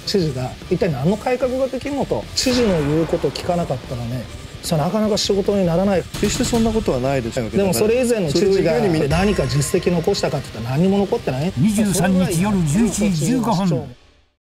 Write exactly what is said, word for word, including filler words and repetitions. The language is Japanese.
知事が一体何の改革ができるのと。知事の言うことを聞かなかったらね、それなかなか仕事にならない。 決してそんなことはないですよ。 でもそれ以前の知事が何か実績残したかって言ったら何にも残ってない。 にじゅうさんにち夜じゅういちじじゅうごふん。